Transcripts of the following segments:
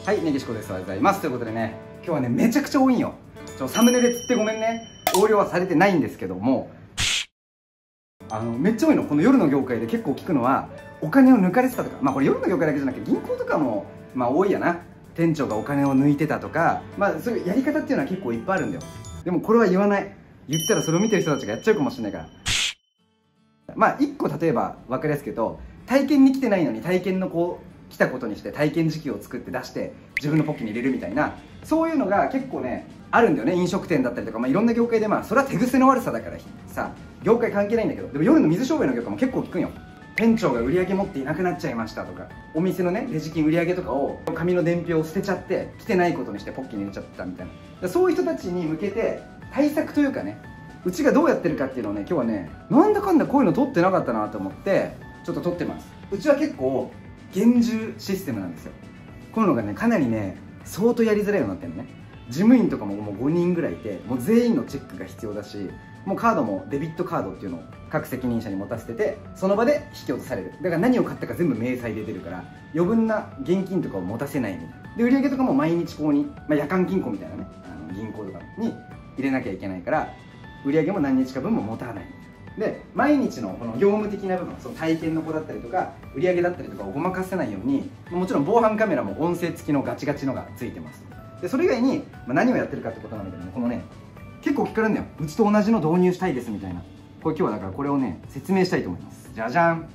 はい、ネギシコです。おはようございます。ということでね、今日はね、めちゃくちゃ多いんよ。サムネで釣ってごめんね。横領はされてないんですけども、めっちゃ多いの。この夜の業界で結構聞くのは、お金を抜かれてたとか、まあこれ夜の業界だけじゃなくて、銀行とかも、まあ多いやな。店長がお金を抜いてたとか、まあそういうやり方っていうのは結構いっぱいあるんだよ。でもこれは言わない。言ったらそれを見てる人たちがやっちゃうかもしれないから。まあ一個例えば分かりやすく言うと、体験に来てないのに体験の来たことにして体験時期を作って出して自分のポッケに入れるみたいな、そういうのが結構ねあるんだよね。飲食店だったりとか、まあ、いろんな業界で、まあそれは手癖の悪さだからさ、業界関係ないんだけど、でも夜の水商売の業界も結構聞くんよ。店長が売り上げ持っていなくなっちゃいましたとか、お店のねレジ金売り上げとかを紙の伝票を捨てちゃって来てないことにしてポッケに入れちゃったみたいな、そういう人たちに向けて対策というかね、うちがどうやってるかっていうのをね、今日はねなんだかんだこういうの取ってなかったなと思ってちょっと取ってます。うちは結構厳重システムなんですよ。こういうのがねかなりね相当やりづらいようになってるのね。事務員とかももう5人ぐらいいて、もう全員のチェックが必要だし、もうカードもデビットカードっていうのを各責任者に持たせてて、その場で引き落とされる。だから何を買ったか全部明細で出るから、余分な現金とかを持たせないみたいな。で売り上げとかも毎日こうに、まあ、夜間金庫みたいなね、銀行とかに入れなきゃいけないから、売り上げも何日か分も持たない。で毎日のこの業務的な部分、その体験の子だったりとか売り上げだったりとかをごまかせないように、もちろん防犯カメラも音声付きのガチガチのがついてます。でそれ以外に、何をやってるかってことなんだけども、このね結構聞かれるんだよ。うちと同じの導入したいですみたいな。これ今日はだからこれをね説明したいと思います。じゃじゃん。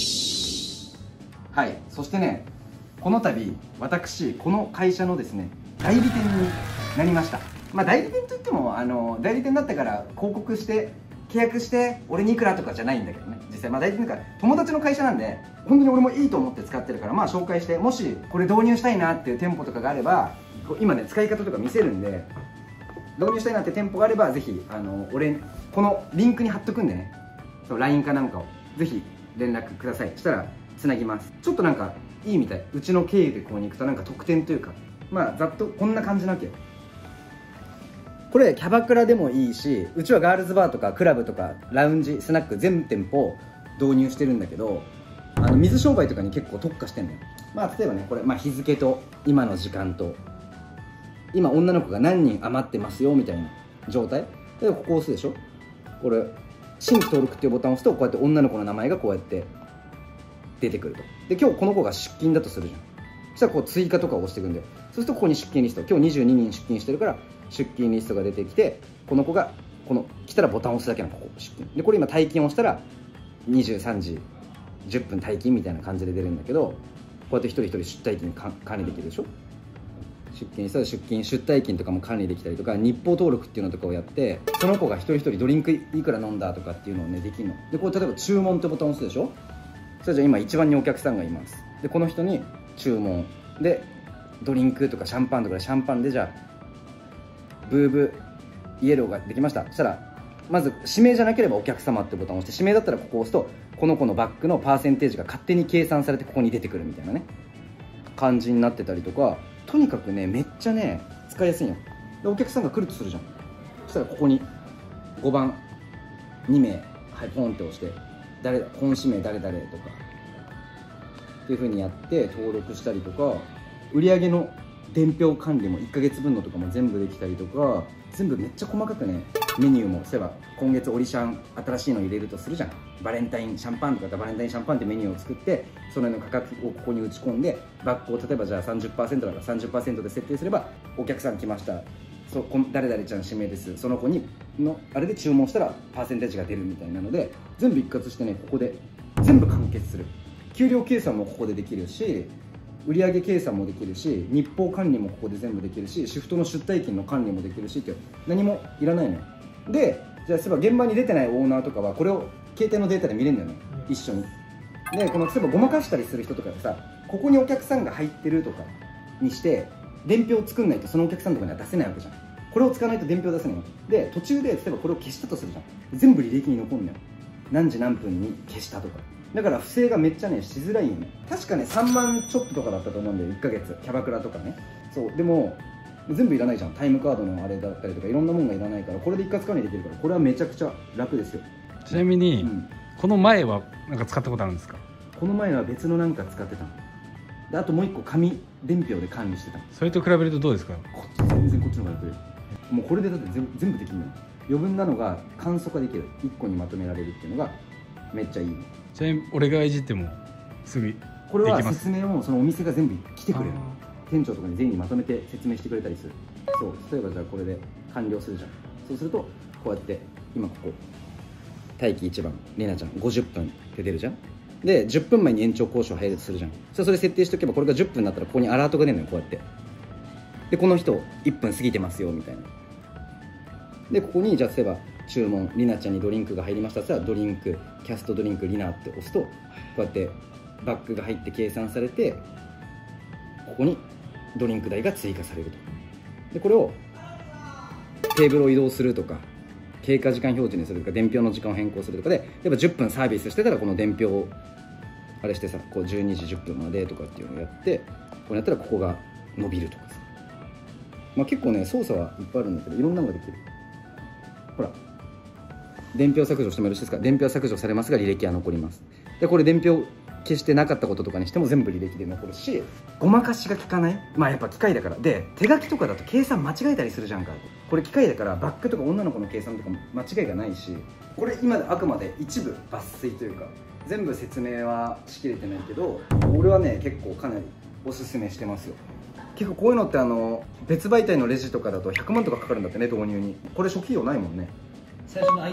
はい、そしてねこの度私この会社のですね代理店になりました。まあ代理店といっても代理店だったから広告して契約して俺にいくらとかじゃないんだけどね、実際まあ大体なんか友達の会社なんで本当に俺もいいと思って使ってるから、まあ紹介して、もしこれ導入したいなっていう店舗とかがあれば、今ね使い方とか見せるんで、導入したいなって店舗があればぜひ俺このリンクに貼っとくんでね、そう LINE かなんかをぜひ連絡ください。したらつなぎます。ちょっとなんかいいみたい。うちの経由でここに行くとなんか特典というか、まあざっとこんな感じなわけよ。これキャバクラでもいいし、うちはガールズバーとかクラブとかラウンジスナック全店舗導入してるんだけど、水商売とかに結構特化してんのよ。まあ例えばねこれ、日付と今の時間と今女の子が何人余ってますよみたいな状態で、ここ押すでしょ。これ新規登録っていうボタンを押すと、こうやって女の子の名前がこうやって出てくると。で今日この子が出勤だとするじゃん。そしたらこう追加とかを押していくんだよ。そうするとここに出勤リスト、今日22人出勤してるから出勤リストが出てきて、この子が来たらボタンを押すだけのここ出勤で、これ今退勤をしたら23時10分退勤みたいな感じで出るんだけど、こうやって一人一人出退勤管理できるでしょ。出勤したら出勤出退勤とかも管理できたりとか、日報登録っていうのとかをやって、その子が一人一人ドリンクいくら飲んだとかっていうのをねできるので、これ例えば注文ってボタンを押すでしょ。それじゃあ今一番にお客さんがいます。でこの人に注文でドリンクとかシャンパンとかで、シャンパンでじゃあブーブーイエローができました。そしたらまず指名じゃなければお客様ってボタンを押して、指名だったらここを押すとこの子のバックのパーセンテージが勝手に計算されてここに出てくるみたいなね感じになってたりとか、とにかくねめっちゃね使いやすいよ。でお客さんが来るとするじゃん。そしたらここに5番2名はいポンって押して、誰だ本指名誰々とかっていう風にやって登録したりとか、売上の伝票管理も1ヶ月分のとかも全部できたりとか、全部めっちゃ細かくね、メニューも例えば今月オリシャン新しいの入れるとするじゃん。バレンタインシャンパンとかバレンタインシャンパンってメニューを作って、その価格をここに打ち込んで、バックを例えばじゃあ 30% だから 30% で設定すれば、お客さん来ました、誰々ちゃん指名です、その子にのあれで注文したらパーセンテージが出るみたいなので、全部一括してねここで全部完結する。給料計算もここでできるし、売上計算もできるし、日報管理もここで全部できるし、シフトの出退勤の管理もできるしって、何もいらないのよ。でじゃあそういえば現場に出てないオーナーとかはこれを携帯のデータで見れるんだよね、一緒に。でこの例えばごまかしたりする人とかでさ、ここにお客さんが入ってるとかにして伝票を作んないとそのお客さんとかには出せないわけじゃん。これを使わないと伝票出せないので、途中で例えばこれを消したとするじゃん。全部履歴に残るんだよ。何時何分に消したとか。だから不正がめっちゃねしづらいよね。確かね3万ちょっととかだったと思うんだよ、1ヶ月キャバクラとかね。そうでも全部いらないじゃん。タイムカードのあれだったりとかいろんなもんがいらないから、これで一括管理できるから、これはめちゃくちゃ楽ですよ。 ちなみに、この前はなんか使ったことあるんですか？ この前は別のなんか使ってたの。 であともう1個紙伝票で管理してた。 それと比べるとどうですか？ 全然こっちの方が楽よ。もうこれでだって全部できるのよ。余分なのが簡素化できる、1個にまとめられるっていうのがめっちゃいい。 ちなみに俺がいじってもすぐできます。 これは説明をそのお店が全部来てくれる。店長とかに全員にまとめて説明してくれたりする。そう、例えばじゃあこれで完了するじゃん。そうするとこうやって今ここ待機1番りなちゃん50分って出るじゃん。で10分前に延長交渉入るとするじゃん。それ設定しておけばこれが10分になったらここにアラートが出るのよ、こうやって。でこの人1分過ぎてますよみたいな。でここにじゃあ例えば注文りなちゃんにドリンクが入りましたって言ったらドリンクキャストドリンクりなって押すとこうやってバッグが入って計算されてここにドリンク代が追加されると。でこれをテーブルを移動するとか経過時間表示にするとか伝票の時間を変更するとかで例えば10分サービスしてたらこの伝票をあれしてさこう12時10分までとかっていうのをやってこうやったらここが伸びるとかさ、まあ、結構ね操作はいっぱいあるんだけどいろんなのができる。ほら伝票削除してもよろしいですか。伝票削除されますが履歴は残ります。でこれ伝票消してなかったこととかにしても全部履歴で残るし、ごまかしが効かない。まあやっぱ機械だからで手書きとかだと計算間違えたりするじゃんか。これ機械だからバックとか女の子の計算とか間違いがないし、これ今あくまで一部抜粋というか全部説明はしきれてないけど俺はね結構かなりおすすめしてますよ。結構こういうのって別媒体のレジとかだと100万とかかかるんだってね、導入に。これ初期費用ないもんね。 最初の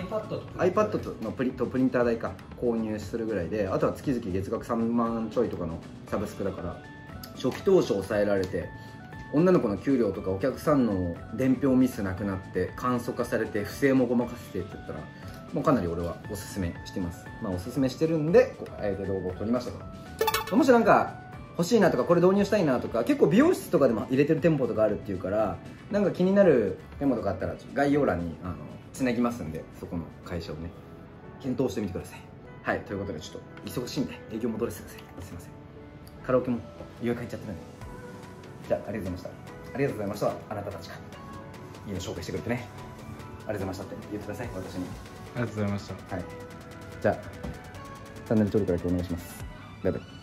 iPad のプリンター代か購入するぐらいで、あとは月々月額3万ちょいとかのサブスクだから初期投資を抑えられて女の子の給料とかお客さんの伝票ミスなくなって簡素化されて不正もごまかせてって言ったらもうかなり俺はおすすめしてます。まあおすすめしてるんであえて動画を撮りましたと。もしなんか欲しいなとかこれ導入したいなとか結構美容室とかでも入れてる店舗とかあるっていうからなんか気になる店舗とかあったら概要欄につなぎますんでそこの会社をね検討してみてください。はい、ということでちょっと忙しいんで営業戻らせてください。すいません。カラオケも家帰っちゃってるんで。じゃあありがとうございました。ありがとうございました。あなたたちが家を紹介してくれてねありがとうございましたって言ってください。私にありがとうございました。 はい、じゃあチャンネル登録だけお願いします。バイバイ。